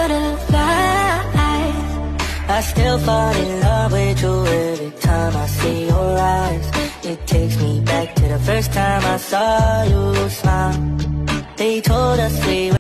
butterflies. I still fall in love with you every time I see your eyes. It takes me back to the first time I saw you smile. They told us we